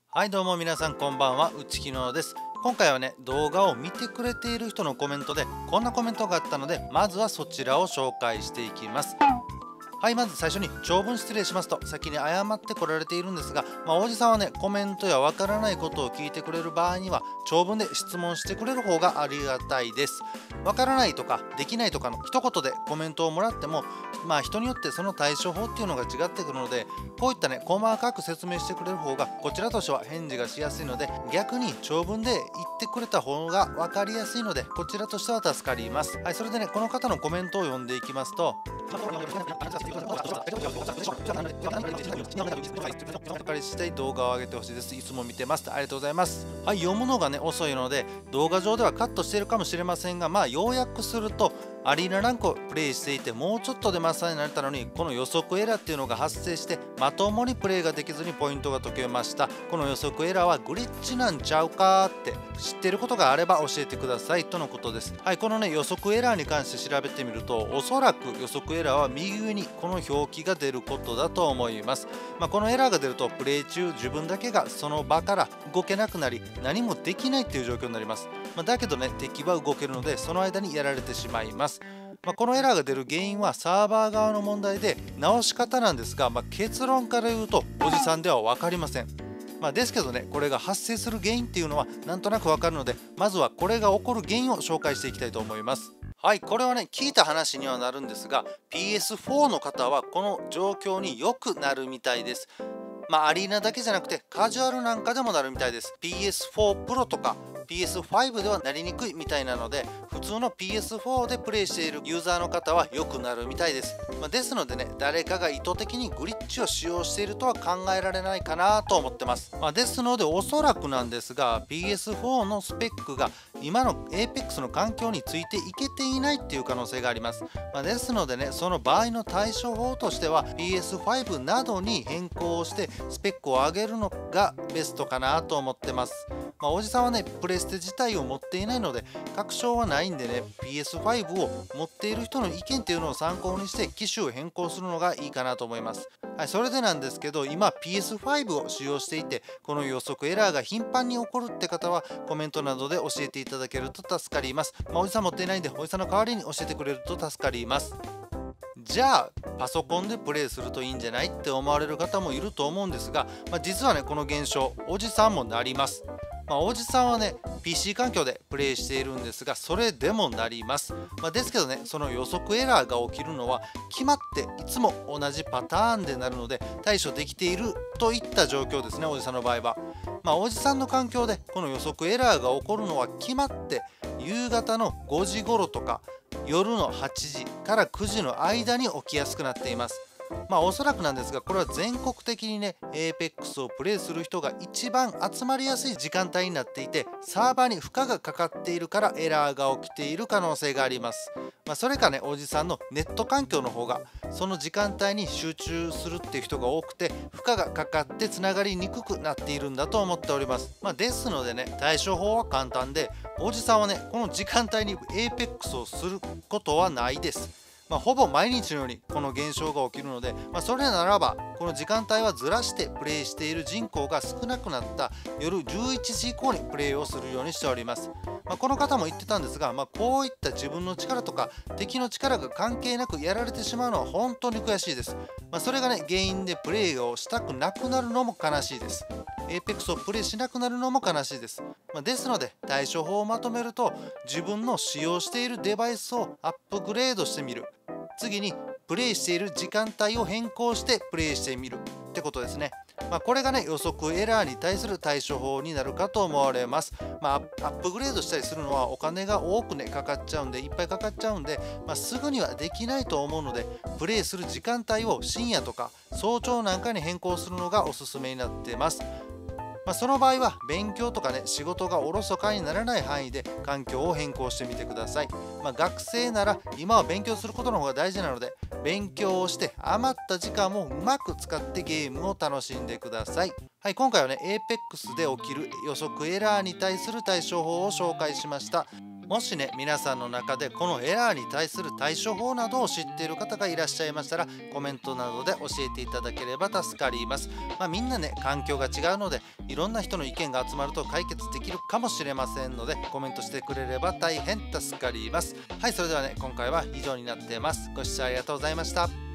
はいどうも皆さんこんばんは、内木野です。今回はね、動画を見てくれている人のコメントでこんなコメントがあったので、まずはそちらを紹介していきます。はい、まず最初に長文失礼しますと先に謝ってこられているんですが、おじさんはね、コメントやわからないことを聞いてくれる場合には長文で質問してくれる方がありがたいです。わからないとかできないとかの一言でコメントをもらっても、人によってその対処法っていうのが違ってくるので、こういったね、細かく説明してくれる方がこちらとしては返事がしやすいので、逆に長文で言ってくれた方が分かりやすいので、こちらとしては助かります。はい、それでね、この方のコメントを読んでいきますと、お借りしたい動画を上げてほしいです。いつも見てます。ありがとうございます。はい、読むのがね、遅いので動画上ではカットしているかもしれませんが、要約すると、アリーナランクをプレイしていてもうちょっとでマスターになれたのに、この予測エラーっていうのが発生してまともにプレイができずにポイントが解けました。この予測エラーはグリッチなんちゃうかって知ってることがあれば教えてくださいとのことです。はい、このね、予測エラーに関して調べてみると、おそらく予測エラーは右上にこの表記が出ることだと思います。このエラーが出るとプレイ中自分だけがその場から動けなくなり何もできないっていう状況になります。だけどね、敵は動けるのでその間にやられてしまいます。このエラーが出る原因はサーバー側の問題で、直し方なんですが、結論から言うとおじさんでは分かりません。ですけどね、これが発生する原因っていうのはなんとなく分かるので、まずはこれが起こる原因を紹介していきたいと思います。はい、これはね、聞いた話にはなるんですが、 PS4 の方はこの状況によくなるみたいです。アリーナだけじゃなくてカジュアルなんかでもなるみたいです。 PS4 Pro とか PS5 ではなりにくいみたいなので、普通の PS4 でプレイしているユーザーの方はよくなるみたいです。ですのでね、誰かが意図的にグリッチを使用しているとは考えられないかなと思ってます。ですのでおそらくなんですが、 PS4 のスペックが今の Apex の環境についていけていないっていう可能性があります。ですのでね、その場合の対処法としては PS5 などに変更してスペックを上げるのがベストかなと思ってます。おじさんはね、プレステ自体を持っていないので確証はないんでね、 PS5 を持っている人の意見っていうのを参考にして機種を変更するのがいいかなと思います。はい、それでなんですけど、今 PS5 を使用していてこの予測エラーが頻繁に起こるって方はコメントなどで教えていただけると助かります。おじさん持っていないんでおじさんの代わりに教えてくれると助かります。じゃあパソコンでプレイするといいんじゃないって思われる方もいると思うんですが、実はね、この現象おじさんもなります。おじさんはね PC 環境でプレイしているんですが、それでもなります。ですけどね、その予測エラーが起きるのは決まっていつも同じパターンでなるので対処できているといった状況ですね、おじさんの場合は。おじさんの環境でこの予測エラーが起こるのは決まって夕方の5時頃とか夜の8時から9時の間に起きやすくなっています。おそらくなんですが、これは全国的にね Apex をプレイする人が一番集まりやすい時間帯になっていて、サーバーに負荷がかかっているからエラーが起きている可能性があります。それかね、おじさんのネット環境の方がその時間帯に集中するっていう人が多くて負荷がかかってつながりにくくなっているんだと思っております。ですのでね、対処法は簡単で、おじさんはねこの時間帯に Apex をすることはないです。ほぼ毎日のようにこの現象が起きるので、それならばこの時間帯はずらしてプレイしている人口が少なくなった夜11時以降にプレイをするようにしております。この方も言ってたんですが、こういった自分の力とか敵の力が関係なくやられてしまうのは本当に悔しいです。それがね原因でプレイをしたくなくなるのも悲しいです。Apex をプレイしなくなるのも悲しいです。ですので対処法をまとめると、自分の使用しているデバイスをアップグレードしてみる。次にプレイしている時間帯を変更してプレイしてみるってことですね。これがね予測エラーに対する対処法になるかと思われます。アップグレードしたりするのはお金が多くねかかっちゃうんで、いっぱいかかっちゃうんで、すぐにはできないと思うので、プレイする時間帯を深夜とか早朝なんかに変更するのがおすすめになっています。その場合は勉強とかね仕事がおろそかにならない範囲で環境を変更してみてください。学生なら今は勉強することの方が大事なので、勉強をして余った時間もうまく使ってゲームを楽しんでください。 はい、今回はね、Apex で起きる予測エラーに対する対処法を紹介しました。もしね、皆さんの中でこのエラーに対する対処法などを知っている方がいらっしゃいましたら、コメントなどで教えていただければ助かります。みんなね、環境が違うので、いろんな人の意見が集まると解決できるかもしれませんので、コメントしてくれれば大変助かります。はい、それではね、今回は以上になっています。ご視聴ありがとうございました。